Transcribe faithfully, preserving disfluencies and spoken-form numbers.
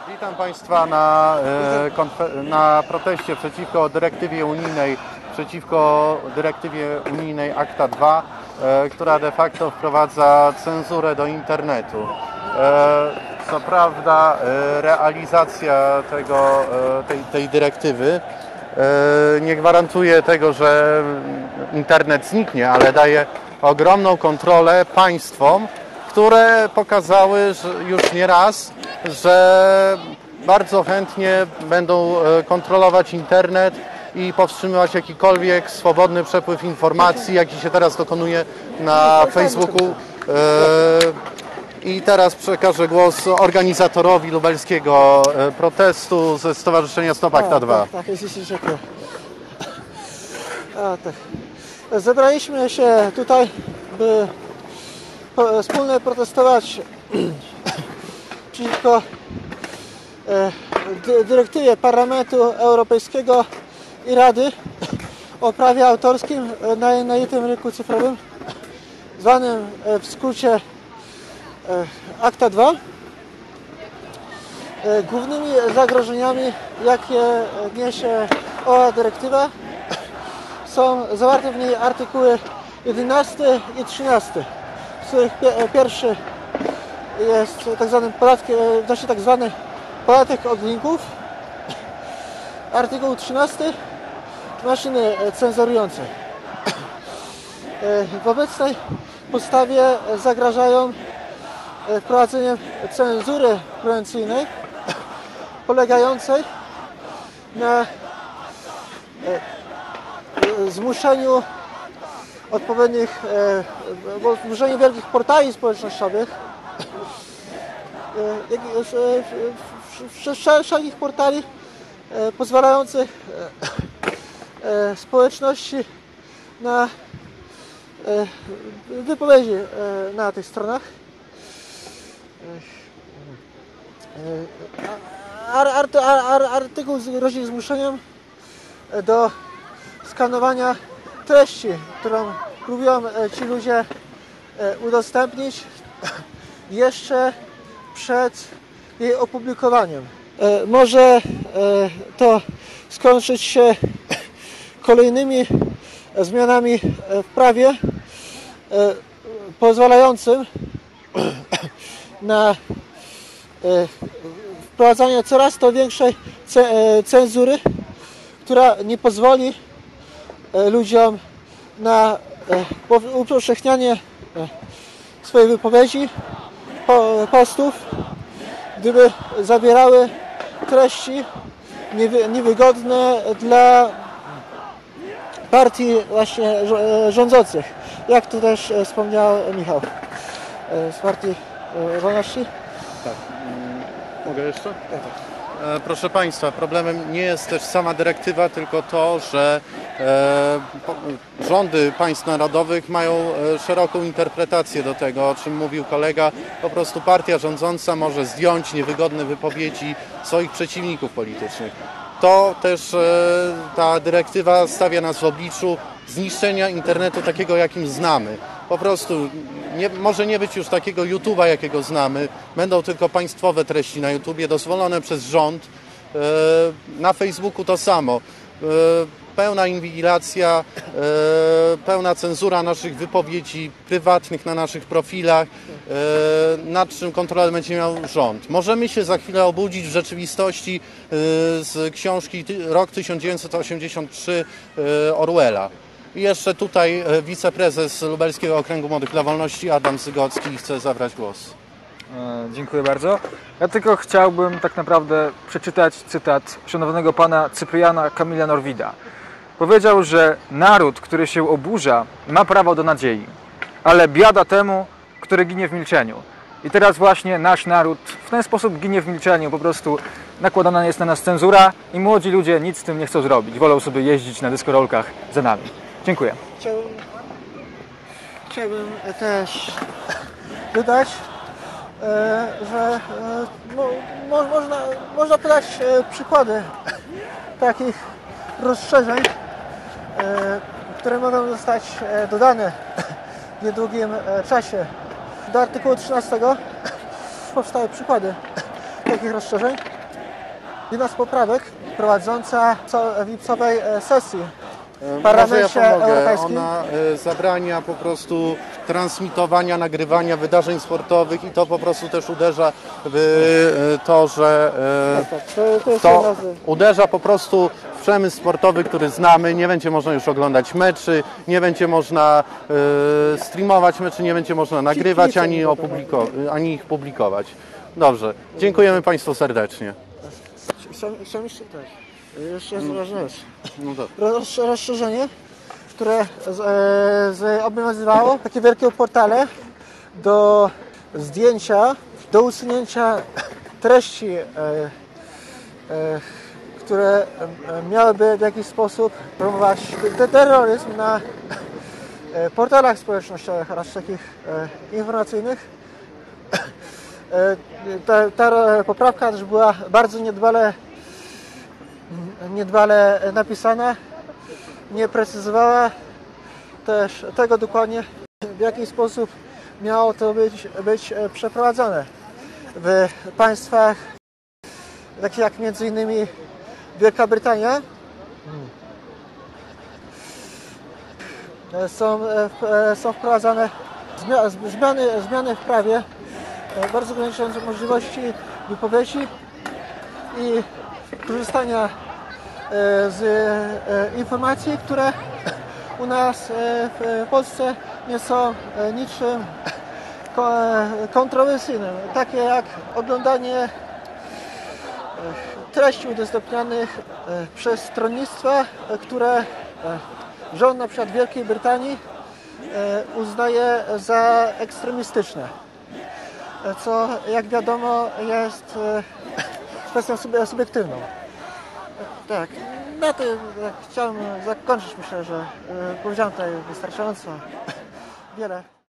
Witam Państwa na, e, na proteście przeciwko dyrektywie unijnej, przeciwko dyrektywie unijnej ACTA dwa, e, która de facto wprowadza cenzurę do internetu. E, co prawda e, realizacja tego, e, tej, tej dyrektywy e, nie gwarantuje tego, że internet zniknie, ale daje ogromną kontrolę państwom, które pokazały że już nie raz, że bardzo chętnie będą kontrolować internet i powstrzymywać jakikolwiek swobodny przepływ informacji, jaki się teraz dokonuje na Facebooku. I teraz przekażę głos organizatorowi lubelskiego protestu ze Stowarzyszenia Stop ACTA dwa. Tak, tak, jest jeszcze A, tak. Zebraliśmy się tutaj, by wspólnie protestować przeciwko dyrektywie Parlamentu Europejskiego i Rady o prawie autorskim na jednolitym rynku cyfrowym, zwanym w skrócie ACTA dwa. Głównymi zagrożeniami, jakie niesie owa dyrektywa, są zawarte w niej artykuły jedenasty i trzynasty, z których pierwszy jest tak zwany podatkiem, znaczy tak zwany podatek od linków. Artykuł trzynasty maszyny cenzurujące. W obecnej podstawie zagrażają wprowadzeniem cenzury prewencyjnej polegającej na zmuszeniu odpowiednich, zmuszeniu wielkich portali społecznościowych, wszelkich portali pozwalających społeczności na wypowiedzi na tych stronach. Artykuł grozi zmuszeniem do skanowania treści, którą próbują ci ludzie udostępnić jeszcze przed jej opublikowaniem. Może to skończyć się kolejnymi zmianami w prawie pozwalającym na wprowadzanie coraz to większej cenzury, która nie pozwoli ludziom na upowszechnianie swojej wypowiedzi, postów, gdyby zawierały treści niewygodne dla partii właśnie rządzących, jak tu też wspomniał Michał z Partii Wolności. Tak. Mogę jeszcze? Tak. Proszę Państwa, problemem nie jest też sama dyrektywa, tylko to, że e, rządy państw narodowych mają szeroką interpretację do tego, o czym mówił kolega. Po prostu partia rządząca może zdjąć niewygodne wypowiedzi swoich przeciwników politycznych. To też e, ta dyrektywa stawia nas w obliczu zniszczenia internetu takiego, jakim znamy. Po prostu nie, może nie być już takiego YouTube'a, jakiego znamy. Będą tylko państwowe treści na YouTubie, dozwolone przez rząd. E, na Facebooku to samo. E, pełna inwigilacja, e, pełna cenzura naszych wypowiedzi prywatnych na naszych profilach, e, nad czym kontrolę będzie miał rząd. Możemy się za chwilę obudzić w rzeczywistości e, z książki Rok tysiąc dziewięćset osiemdziesiąt trzy e, Orwella. I jeszcze tutaj wiceprezes Lubelskiego Okręgu Młodych dla Wolności Adam Zygocki chce zabrać głos. E, dziękuję bardzo. Ja tylko chciałbym tak naprawdę przeczytać cytat szanownego pana Cypriana Kamila Norwida. Powiedział, że naród, który się oburza, ma prawo do nadziei, ale biada temu, który ginie w milczeniu. I teraz właśnie nasz naród w ten sposób ginie w milczeniu, po prostu nakładana jest na nas cenzura i młodzi ludzie nic z tym nie chcą zrobić. Wolą sobie jeździć na dyskorolkach za nami. Dziękuję. Chciałbym, chciałbym też dodać, że mo, można, można podać przykłady takich rozszerzeń, które mogą zostać dodane w niedługim czasie do artykułu trzynastego. Powstały przykłady takich rozszerzeń. Jedna z poprawek prowadząca co lipcowej e, sesji w Może ja Parlamencie pomogę. Europejskim. Ona e, zabrania po prostu transmitowania, nagrywania wydarzeń sportowych i to po prostu też uderza w e, to, że e, Tak, to, to jest to jedna z... uderza po prostu w przemysł sportowy, który znamy. Nie będzie można już oglądać meczy, nie będzie można e, streamować meczy, nie będzie można nagrywać kibice ani, nie będą opubliko- ani ich publikować. Dobrze, dziękujemy Państwu serdecznie. Chciałem, chciałem jeszcze tak. Jeszcze jest ważna rzecz. No to. Roz- Rozszerzenie, które z, e, z, obowiązywało takie wielkie portale do zdjęcia, do usunięcia treści, e, e, które e, miałyby w jakiś sposób promować te- terroryzm na e, portalach społecznościowych oraz takich e, informacyjnych. E, Ta, ta poprawka też była bardzo niedbale, niedbale napisana, nie precyzowała też tego dokładnie, w jaki sposób miało to być, być przeprowadzone w państwach takich jak między innymi Wielka Brytania. Są, są wprowadzane zmiany, zmiany w prawie bardzo ograniczające możliwości wypowiedzi i korzystania z informacji, które u nas w Polsce nie są niczym kontrowersyjnym, takie jak oglądanie treści udostępnianych przez stronnictwa, które rząd na przykład Wielkiej Brytanii uznaje za ekstremistyczne, co jak wiadomo jest kwestią subiektywną. Tak, na tym chciałem zakończyć. Myślę, że powiedziałem tutaj wystarczająco wiele.